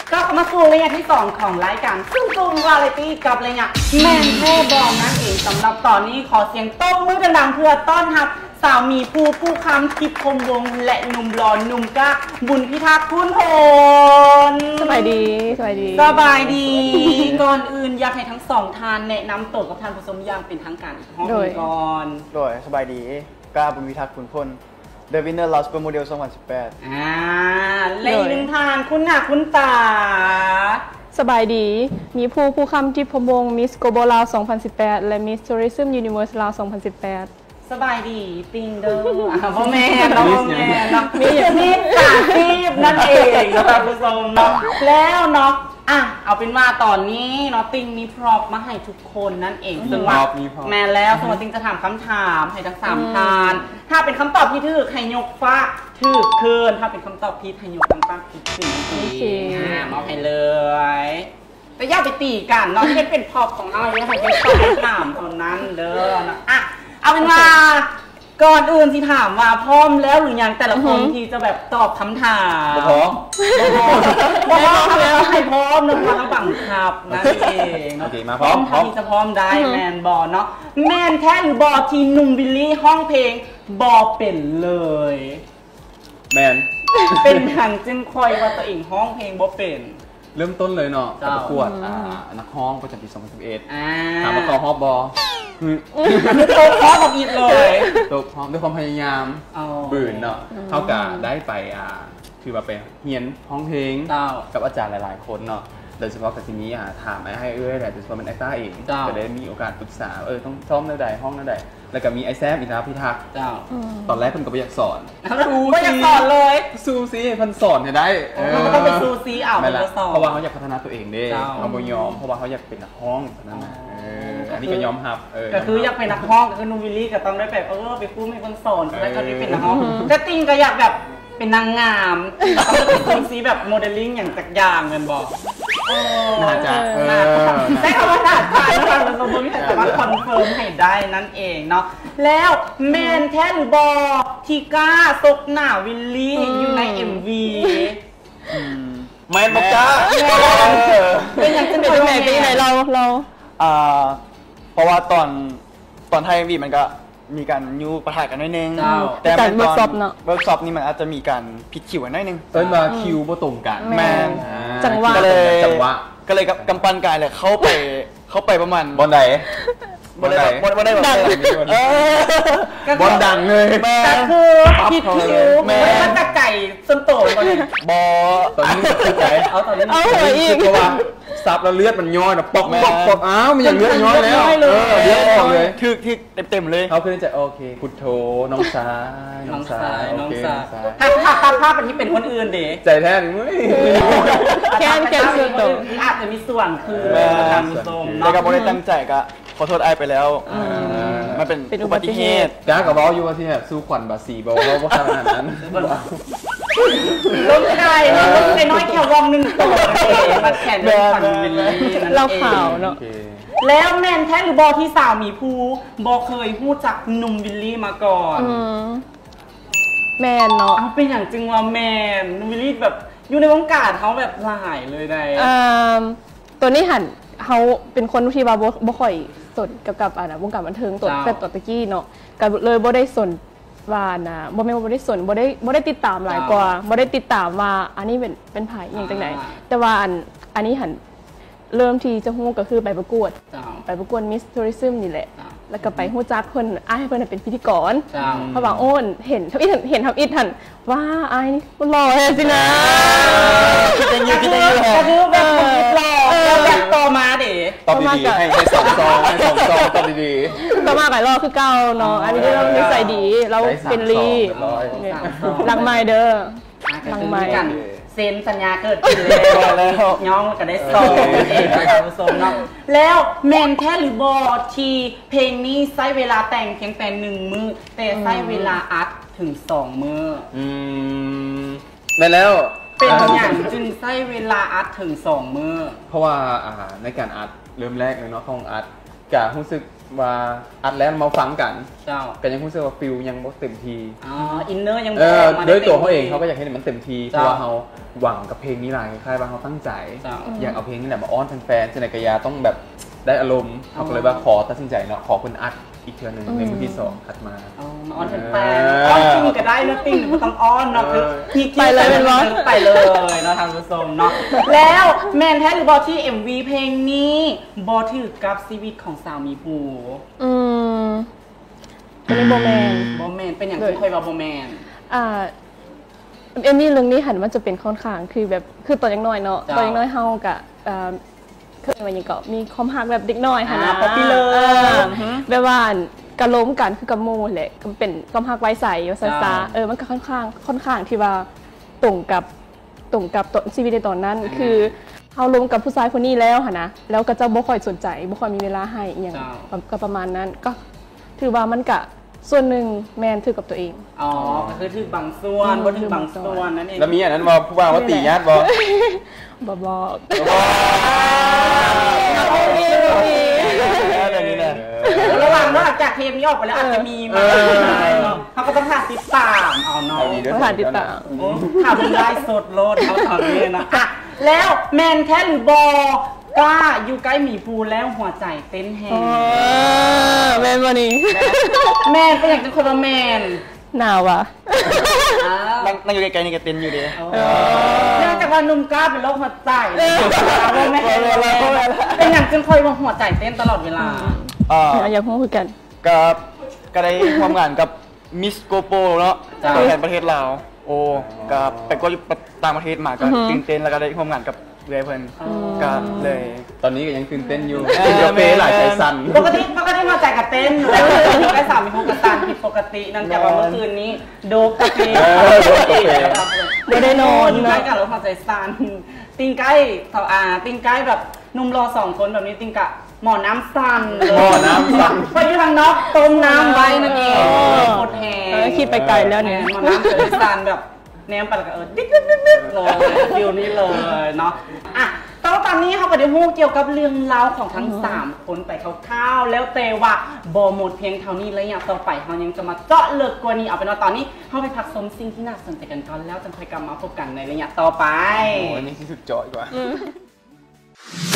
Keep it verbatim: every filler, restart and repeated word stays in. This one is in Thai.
ก็เข้ามาสู่ระยะที่สองของรายการซึ่งซูมวาไรตี้กับอะไรเนี่ยแมนแท่บอมนั่นเองสำหรับตอนนี้ขอเสียงต้มมือดังๆเพื่อต้อนรับสาวมีผู้ผู้คำทิพย์คมวงและหนุ่มหล่อหนุ่มกล้าบุญพิทักษ์คุณพลสบายดีสบายดีสบายดีก่อนอื่นอยากให้ทั้งสองท่านแนะนำตัวกับท่านผู้ชมอย่างเป็นทางการห้องก่อนโดยสบายดีกล้าบุญพิทักษ์คุณพลThe Winner Lost Super Model สองพันสิบแปดอ่าและอีกหนึ่งทางคุณหน้าคุณตาสบายดีมีผู้ผู้คำทิพย์พมวงมิสโกโบลาวสองพันสิบแปดและมิสทัวริซึมยูนิเวอร์สลาวสองพันสิบแปดสบายดีติงเดอร์พ่อแม่น้องแม่น้องมีมีสาชีพนั่นเองนะครับผู้ชมเนาะแล้วเนาะอ่ะเอาเป็นว่าตอนนี้เนาะติงมีพร็อพมาให้ทุกคนนั่นเองซึ่งว่าแม่แล้วสมมติติงจะถามคำถามให้ทั้งสามทานถ้าเป็นคำตอบที่ถูกให้ยกฟ้าถูกคืนถ้าเป็นคำตอบผิดให้ยกคำฟ้าผิดคืนโอเคมอบให้เลยแต่ย่าไปตีกันเนาะที่เป็นพร็อพของเราเนี่ยให้เป็นตอบคำถามตอนนั้นเด้อนะอ่ะเอาเป็นว่าก่อนอื่นที่ถามว่าพร้อมแล้วหรือยังแต่ละคนที่จะแบบตอบคำถามพร้อมพร้อมแล้วให้พร้อมนะพร้อมแล้วบังคับนั่นเองโอเคมาพร้อมพร้อมที่จะพร้อมได้แมนบอเนาะแมนแท้หรือบอทีหนุ่มบิลลี่ห้องเพลงบอเป็นเลยแมนเป็นทางจึงคอยว่าตัวเองห้องเพลงบอเป็นเริ่มต้นเลยเนาะประกวดนักฮ้องประจำปีสองพันสิบเอ็ดถามว่าต่อฮอบบอคือโตพร้อมกับอีกเลยโตพร้อมด้วยความพยายามบืนเนาะเท่ากับได้ไปอ่าคือว่าไปเรียนห้องเพลงกับอาจารย์หลายๆคนเนาะโดยเฉพาะกับทีนี้อ่ะถามไอ้ให้เอ้ยแหละโดยเฉพาะเป็นไอ้ต้าเองจะได้มีโอกาสปรึกษาเออต้องซ้อมในใดห้องในใดแล้วก็มีไอ้แซมอีกนะพี่ทักตอนแรกเพิ่นก็ไม่อยากสอนไม่อยากสอนเลยซูซีเพิ่นสอนให้ได้มันต้องเป็นซูซีอ่ะมันจะสอนเพราะว่าเขาอยากพัฒนาตัวเองด้เขาบ่ยอมเพราะว่าเขาอยากเป็นนักฮ้องนั่นนะอันนี้ก็ยอมรับก็คืออยากเป็นนักฮ้องก็คือนูวิลลี่ก็ต้องได้แบบเออไปพูดให้คนสอนแล้วก็ได้เป็นนักฮ้องแต่ติงก็อยากแบบเป็นนางงามต้องเป็นซูซีแบบโมเดลลิ่งอย่างจักอย่างเงินบอกน่าจะใช้คำว่าน่าจะนะคะเราต้องมีแต่ว่าคอนเฟิร์มให้ได้นั่นเองเนาะแล้วแมนแท้หรือบอทีก้าซกหน้าวิลลี่อยู่ใน เอ็ม วีแมนบอกจ้าเป็นอย่างจะเป็นไหนเป็นไหนเราเราอ่าเพราะว่าตอนตอนไทย เอ็ม วี มันก็มีการยูปะทะกันนิดนึงแต่ตอนเวิร์กช็อปเนาะเวิร์กช็อปนี่มันอาจจะมีการผิดคิวกันนิดนึงเอ้ยมาคิวบ่ตรงกันแมนจังหวะก็เลยจังหวะก็เลยกับกำปั้นกายเลยเข้าไปเข้าไปประมาณบอลไหนบอลไหนบอลไหนบอลบอลดังเลยแต่คือผิดคิวมันจะไก่ส้นโตบอลบอลตอนนี้มันใจเอาตอนนี้เอาหัวอีกเพราะว่าซับแล้วเลือดมันย้อยนะปอกปอกปอกอ้าวมันยังเลือดย้อยแล้วเออเลือดออกเลยคือที่เต็มๆเลยเขาคือจะโอเคพุทโธน้องซ้ายน้องซ้ายน้องซ้ายถ้าภาพภาพเป็นที่เป็นคนอื่นดิใจแท้หรือไม่แค่แค่ส่วนตัวอาจจะมีส่วนคือการส่งแต่ก็ไม่ได้ตั้งใจก็ขอโทษไอ้ไปแล้วมันเป็นอุบัติเหตุจ้ากับว่าอยู่ว่าที่แบบสู้ขวัญบาสีบอกว่าว่าขนาดนั้นล้มใจล้มใจน้อยแค่วงหนึ่งตัวมาแข่งเป็นขวัญวิลลี่เราข่าวเนาะแล้วแมนแท้หรือบอที่สาวมีภูบอเคยพูดจากหนุ่มวิลลี่มาก่อนแมนเนาะเป็นอย่างจริงว่าแมนหนุ่มวิลลี่แบบอยู่ในวงการเขาแบบหลายเลยได้ตัวนี้หันเขาเป็นคนที่ว่าบ่ค่อยสนกับกับอ่ะนะวงการบันเทิงตัวแต่ตัวตะกี้เนาะก็เลยบ่ได้สนว่านะบ่แม่นว่าบ่ได้สนบ่ได้บ่ได้ติดตามหลายกว่าบ่ได้ติดตามว่าอันนี้เป็นเป็นไผอย่างจังได๋แต่ว่าอันอันนี้หันเริ่มที่จะฮู้ก็คือไปประกวดไปประกวด Miss Tourism นี่แหละแล้วก็ไปฮู้จักเพิ่นอ้ายเพิ่นเป็นพิธีกรเพราะว่าโอ้นเห็นทำอิฐเห็นทำอิฐหันว่าอ้ายนี่หล่อแท้สินะคิดอย่างนี้คิดอย่างนี้ก็คือแบบหล่อแล้วแบบโตมาดิตอบดีๆให้ให้สองซองให้สองซองตอบดีๆต่อมาก็รอคือเก่าเนาะอันนี้เรานิสัยดีเราเป็นลีหลังไมเด้อหลังไมกันเซ็นสัญญาเกิดขึ้นแล้วย้องก็ได้สองเองนะครับผู้ชมเนาะแล้วแมนแท้หรือบอทีเพลงนี้ใช้เวลาแต่งเพียงแต่หนึ่งมื้อแต่ใช้เวลาอัดถึงสองมื้ออืมไม่แล้วเป็นอย่างจึงใช้เวลาอัดถึงสองมื้อเพราะว่าในการอัดเริ่มแรกเลยเนาะของอัดกะรู้สึกว่าอัดแล้วมาฟังกันก็ยังรู้สึกว่าฟิลยังไม่เต็มทีอ๋ออินเนอร์ยังเออโดยตัวเขาเองเขาก็อยากให้มันเต็มทีเพราะว่าเขาหวังกับเพลงนี้หลายคล้ายๆว่าเขาตั้งใจอยากเอาเพลงนี้แหละมาอ้อนแฟนๆเจเนกยาต้องแบบได้อารมณ์เขาก็เลยว่าขอตัดสินใจเนาะขอคุณอัดอีกเทือนึงในมือที่สองคัดมาอ้อนแฟนๆอ้อนจริงก็ได้นะติ่งไม่ต้องอ้อนเนาะคือไปเลยเป็นร้อนไปเลยเนาะทางผู้ชมเนาะแล้วแมนแท้หรือบอที่ เอ็ม วี เพลงนี้บอที่กับชีวิตของสาวมีภูอืมเป็นโบแมนโบแมนเป็นอย่างที่ค่อยว่าโบแมนอ่าเอมมี่เรื่องนี้หันมันจะเป็นค่อนข้างคือแบบคือตอนยังน้อยเนาะตอนยังน้อยเฮากะเคยมาอย่างก็มีความหักแบบเด็กน้อยค่ะนะป๊อปปี้เลยแบบว่ากระล้มกันคือกระโมแหละก็เป็นความหักไว้ใสว่าซาซาเออมันก็ค่อนข้างค่อนข้างที่ว่าตรงกับตรงกับตอนชีวิตในตอนนั้นคือเขาล้มกับผู้ชายคนนี้แล้วค่ะนะแล้วก็จะบ่ค่อยสนใจบ่ค่อยมีเวลาให้อย่างก็ประมาณนั้นก็ถือว่ามันกะส่วนหนึ่งแมนถือกับตัวเองอ๋อก็คือถือบางส่วนบ่ถือบางส่วนนั่นเองแล้วมีอันนั้นว่าผู้ว่าว่าตีญาติบ่บ่บอกระหว่างนอกจากเทปนี้ออกไปแล้วอาจจะมีมาเขาก็ต้องหาติดตามเอาเนาะหาติดตามทำได้สดโลดเขาตอนนี้นะแล้วแมนแท้หรือบอกล้าอยู่ใกล้หมีภูแล้วหัวใจเต้นแฮงแมนวันนี้แมนเป็นอย่างเป็นคนละแมนหนาวอ่ะนั่งอยู่ไกลๆนี่ก็เต้นอยู่ดีเนื่องจากว่านุ่มกล้าเป็นโรคหัวใจไม่เห็นเป็นอย่างจึงคอยว่าหัวใจเต้นตลอดเวลาอ่าอยากพูดคุยกันกับก็ได้ทำงานกับมิสโกโปเนาะตัวแทนประเทศลาวโอ้กับไปก็ต่างประเทศมาก็ตื่นเต้นแล้วก็ได้ทำงานกับเรื่อยเพิ่นก็เลยตอนนี้ก็ยังตื่นเต้นอยู่กินกาแฟหลายใจสั่นปกติปกติมาใจกับเต้นแล้วได้สามมีโฮกตันผิดปกตินั่นจากว่าเมื่อคืนนี้โดบกาแฟไม่ได้นอนอยู่ใกล้กับรถหัวใจสั่นติงใกล้สาวอาติงใกล้แบบนุ่มรอสองคนแบบนี้ติงกะหม้อน้ำสั่นหม้อน้ำสั่นไปที่ทางนอกต้มน้ำไว้นั่นเองหมดแห้งคิดไปไกลแล้วเนี่ยหม้อน้ำจะสั่นแบบแนมปัดกับเออดิ๊กดิ๊กดิ๊กดิ๊กเลยฟิวนี้เลยเนาะอ่ะตอนตอนนี้เขาก็ได้พูดเกี่ยวกับเรื่องเล่าของทั้งสามคนไปคร่าวๆแล้วแต่ว่าบอหมดเพียงเท่านี้แล้วอย่างต่อไปเขายังจะมาเจาะลึกกว่านี้เอาเป็นว่าตอนนี้เขาไปพักชมสิ่งที่น่าสนใจกันก่อนแล้วจะค่อยกลับมาพบกันในระยะต่อไปโอ้ยนี่ที่สุดเจาะกว่า